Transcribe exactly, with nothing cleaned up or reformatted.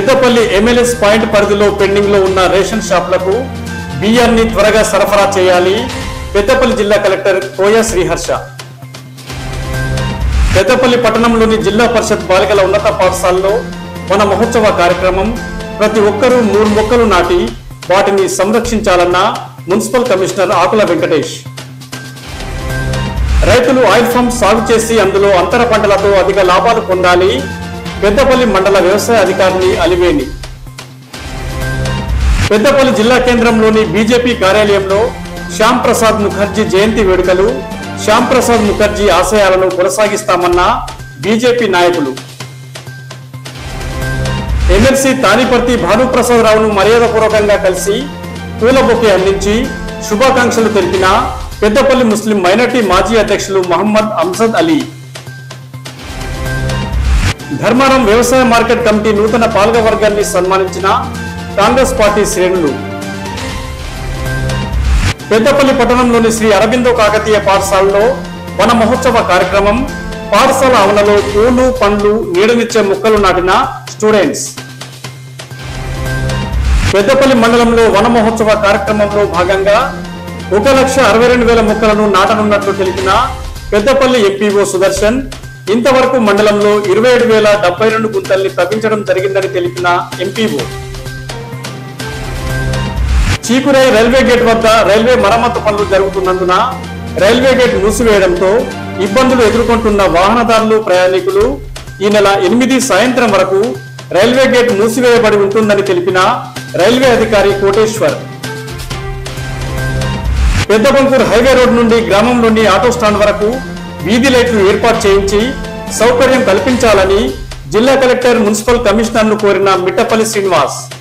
Peddapalli MLS point పరిధిలో pending లో ఉన్న రేషన్ షాపులకు బియ్యాన్ని త్వరగా సరఫరా చేయాలి. పెద్దపల్లి జిల్లా కలెక్టర్ కోయ శ్రీహర్ష. పెద్దపల్లి పట్టణంలోని జిల్లా పరిషత్ బాలికల ఉన్నత పాఠశాలలో వన మహోత్సవ కార్యక్రమం. ప్రతి ఒక్కరూ మూడు మొక్కలు నాటి వాటిని సంరక్షించాలన్న మున్సిపల్ కమిషనర్ ఆకుల వెంకటేష్. రైతులు ఆయిల్ ఫామ్ సాగు చేసి అందులో అంతర పంటలతో అధిక లాభాలు పొందాలి. పెద్దపల్లి మండల వ్యవసాయ అధికారిని అలివేణి. పెద్దపల్లి జిల్లా కేంద్రంలోని బీజేపీ కార్యాలయంలో శ్యామ్ ప్రసాద్ ముఖర్జీ జయంతి వేడుకలు. శ్యామ్ ప్రసాద్ ముఖర్జీ ఆశయాలను కొనసాగిస్తామన్న బీజేపీ నాయకులు. ఎమ్మెల్సీ తానిపర్తి భానుప్రసాద్ రావును మర్యాదపూర్వకంగా కలిసి పూల బొకే అందించి శుభాకాంక్షలు తెలిపిన పెద్దపల్లి ముస్లిం మైనార్టీ మాజీ అధ్యక్షులు మహమ్మద్ అంజద్ అలీ. ధర్మారం వ్యవసాయ మార్కెట్ కమిటీ నూతన పాలకవర్గాన్ని సన్మానించిన కాంగ్రెస్ పార్టీ శ్రేణులు. పెద్దపల్లి పట్టణంలోని శ్రీ అరబిందో కాకతీయ పాఠశాలలో వన మహోత్సవ కార్యక్రమం. పాఠశాల ఆవరణలో పూలు పండ్లు నీడనిచ్చే మొక్కలు నాటిన స్టూడెంట్స్. పెద్దపల్లి మండలంలో వన మహోత్సవ కార్యక్రమంలో భాగంగా ఒక లక్ష అరవై రెండు వేల మొక్కలను నాటనున్నట్లు తెలిపిన పెద్దపల్లి ఎంపీఓ సుదర్శన్. ఇంతవరకు మండలంలో ఇరవై ఏడు వేల డెబ్బై రెండు గుంతల్ని తవ్వించడం జరిగిందని తెలిపిన ఎంపీఓ. చీకురై రైల్వే గేట్ వద్ద రైల్వే మరమ్మతు పనులు జరుగుతున్నందున రైల్వే గేట్ మూసివేయడంతో ఇబ్బందులు ఎదుర్కొంటున్న వాహనదారులు ప్రయాణికులు ఈ నెల ఎనిమిది సాయంత్రం వరకు రైల్వే గేట్ మూసివేయబడి ఉంటుందని తెలిపిన రైల్వే అధికారి కోటేశ్వర్. పెద్దబంకూర్ హైవే రోడ్ నుండి గ్రామంలోని ఆటో స్టాండ్ వరకు వీధి లైట్లు ఏర్పాటు చేయించి సౌకర్యం కల్పించాలని జిల్లా కలెక్టర్ మున్సిపల్ కమిషనర్ను కోరిన మిట్టపల్లి శ్రీనివాస్.